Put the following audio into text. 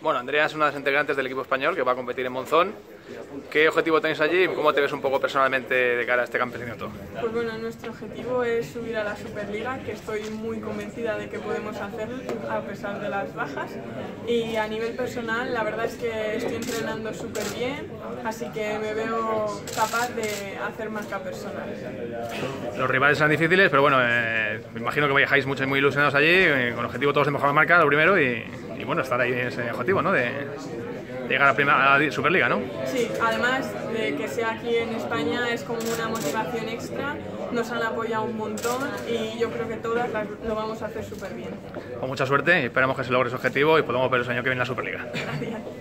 Bueno, Andrea es una de las integrantes del equipo español que va a competir en Monzón. ¿Qué objetivo tenéis allí y cómo te ves un poco personalmente de cara a este campeonato? Pues bueno, nuestro objetivo es subir a la Superliga, que estoy muy convencida de que podemos hacerlo a pesar de las bajas. Y a nivel personal, la verdad es que estoy entrenando súper bien, así que me veo capaz de hacer marca personal. Los rivales serán difíciles, pero bueno, me imagino que viajáis mucho y muy ilusionados allí, con el objetivo todos de mejorar marca, lo primero, y bueno, estar ahí en ese objetivo, ¿no? De llegar a la Superliga, ¿no? Sí, además de que sea aquí en España es como una motivación extra, nos han apoyado un montón y yo creo que todas lo vamos a hacer súper bien. Con mucha suerte y esperamos que se logre ese objetivo y podamos ver el año que viene en la Superliga. Gracias.